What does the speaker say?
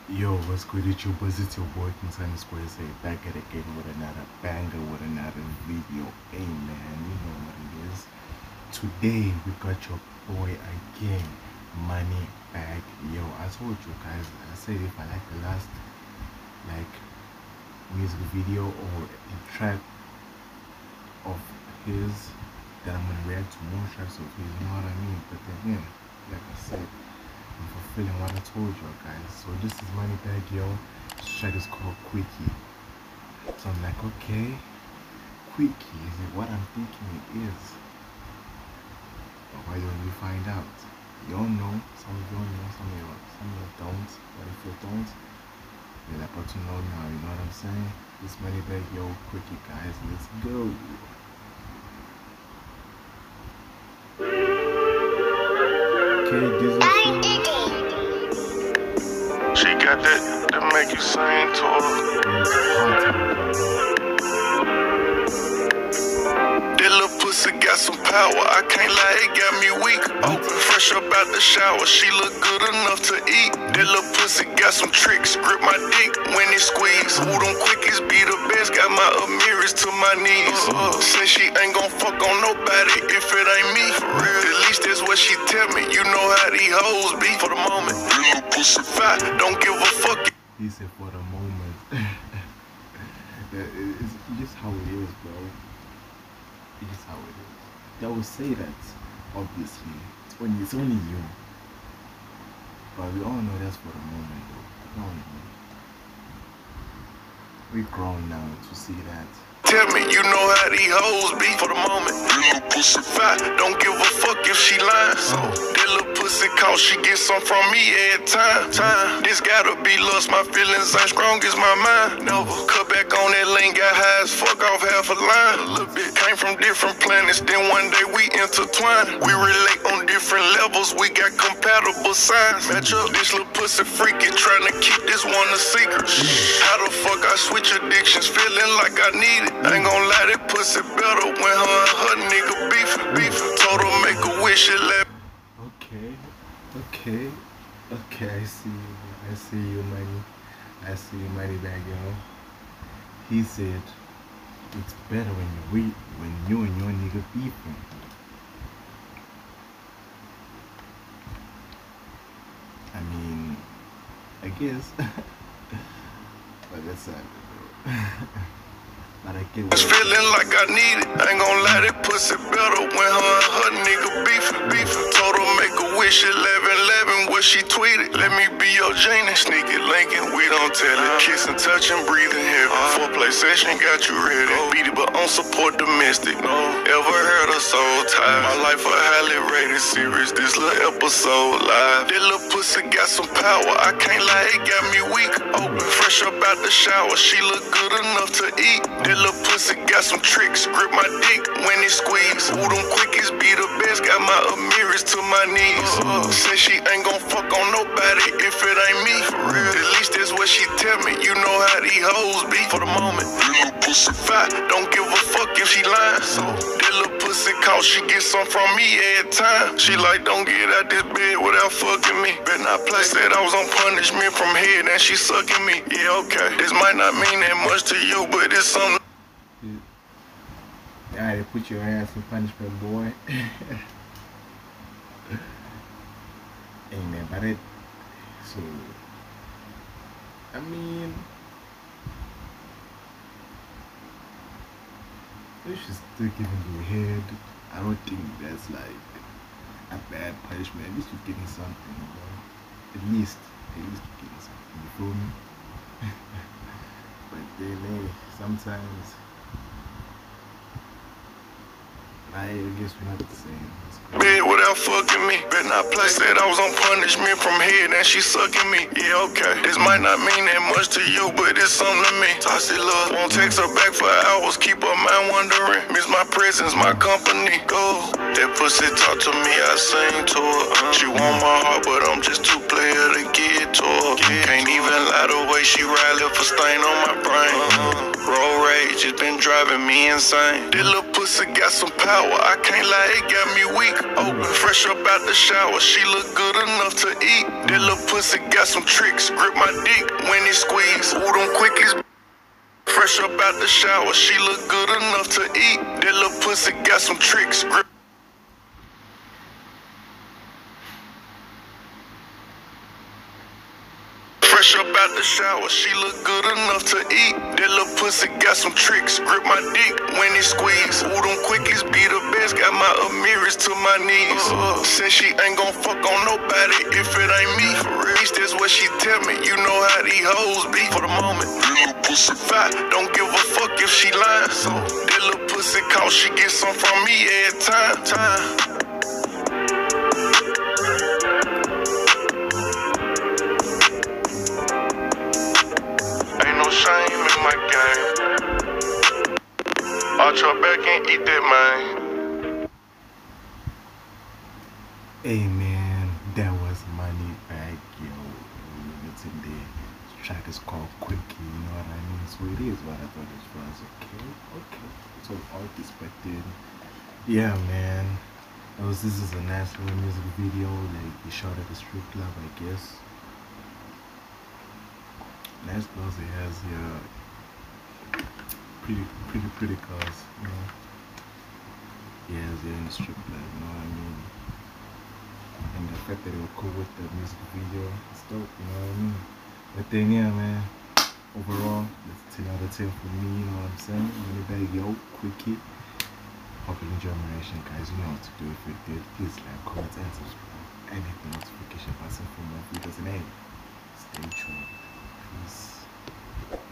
Yo, what's good YouTubers? It's your boy King Squares back at it again with another banger, with another video. Hey man, you know what it is. Today we got your boy again, Moneybagg. Yo, I told you guys, I said if I like the last music video or a track of his, then I'm gonna react to more tracks of his, you know what I mean? But then again, like I said, I'm fulfilling what I told you guys. So this is Moneybagg, yo. This track is called Quickie. So I'm like, okay, Quickie, is it what I'm thinking it is? But why don't we find out? You all know, some of you know, some of you don't. But if you don't, you're about to know now, you know what I'm saying? This Moneybagg, yo, Quickie, guys, let's go. Okay, this is she got that make you sing to her. That little pussy got some power, I can't lie, it got me weak. Open fresh up out the shower, she look good enough to eat. That little pussy got some tricks, grip my dick when it squeeze. Who them quickies be the best, got my Amiris to my knees. Say she ain't gon' fuck on nobody if it ain't me. For real, at least that's what she tell me. You know how these hoes be for the moment. That little pussy fat, don't give a fuck. He said for the moment. It's just how it is, bro. It's just how it is. They will say that, obviously. It's only you. But we all know that's for the moment, though. We all know. We're grown now to see that. Tell me, you know how these hoes be for the moment. That little pussy fat, don't give a fuck if she lying. So that little pussy call, she get some from me every time. This gotta be lust, my feelings ain't strong as my mind. Never cut back on that lane, got high as fuck off half a line. A little bit came from different planets, then one day we intertwine. We relate on different levels, we got compatible signs. Match up, this little pussy freaky, trying to keep this one a secret. How the fuck I switch addictions, feeling like I need it. I ain't gon' lie, that pussy better when her and her nigga beefin'. Told her make a wish, it left. Okay, I see you, Moneybagg, yo. He said it's better when you and your nigga beefing. I mean, I guess, but that's sad, bro. But I get It's feeling like I need it. I ain't gon' lie, that pussy better when her and her nigga beefin'. Told her make a wish, 1111, what she tweeted. Let me be your genie, sneak it, linking, we don't tell it. Kissing, touching, breathing heavy. Foreplay session got you ready. Beat it, but on support domestic. No, ever heard of soul ties? My life a highly rated series. This little episode live. That little pussy got some power. I can't lie, it got me weak. Open fresh up out the shower, she look good enough to eat. That little pussy got some tricks, grip my dick when it squeeze. Who them quickies be the best, got my Amiris to my knees. Say she ain't gon' fuck on nobody if it ain't me. For real, at least that's what she tell me. You know how these hoes be for the moment. That little pussy fat, don't give a fuck if she lying. So that little pussy call, she get some from me every time. She like, don't get out this bed without fucking me. Better not play. Said I was on punishment from head and she sucking me. Yeah, okay. This might not mean that much to you, but it's something. Yeah, they put your ass in punishment, boy. Amen. But it, so I mean, they should still give him your head. I don't think that's like a bad punishment. At least you're getting something, bro. At least you're getting something. You feel me? But then, hey, sometimes I guess we're not the same. Bed without fucking me. Better not play. Said I was on punishment from head and she sucking me. Yeah, okay. This might not mean that much to you, but it's something to me. Toxic love. Won't text her back for hours. Keep her mind wondering. Miss my presence, my company. Go. That pussy talk to me, I sing to her. She want my heart, but I'm just too player to get to her. Can't even lie the way she ride, left a stain on my brain. Roll Ray, age, it's been driving me insane. That little pussy got some power, I can't lie, it got me weak. Open, fresh up out the shower, she look good enough to eat. That little pussy got some tricks, grip my dick when it squeeze. Ooh, them quickies. Fresh up out the shower, she look good enough to eat. That little pussy got some tricks, grip. Fresh up out the shower, she look good enough to eat. That little pussy got some tricks, grip my dick when it squeeze. Ooh, them quickies be the best, got my Amiris to my knees. Said she ain't gon' fuck on nobody if it ain't me. For real, that's what she tell me, you know how these hoes be. For the moment, that little pussy fat, don't give a fuck if she lying. So, that little pussy call, she get some from me every time. Shame in my game. Arch your back and eat that, man. Hey man, that was Moneybagg, yo. Today, this track is called Quickie, you know what I mean? So it is what I thought it was. Okay. So all expected. Yeah, man. This is a nice little music video. Like they shot at the strip club, I guess. Nice girls he has here. Pretty girls, you know. He has here in the strip club, you know what I mean? And the fact that they were cool with the music video, it's dope, you know what I mean? But then yeah, man, overall, it's 10 out of 10 for me, you know what I'm saying? Moneybagg, yo, Quickie. Hope you enjoy my reaction, guys. You know what to do. If you did, please like, comment, and subscribe. And hit the notification button for more videos and hey, stay tuned. Peace.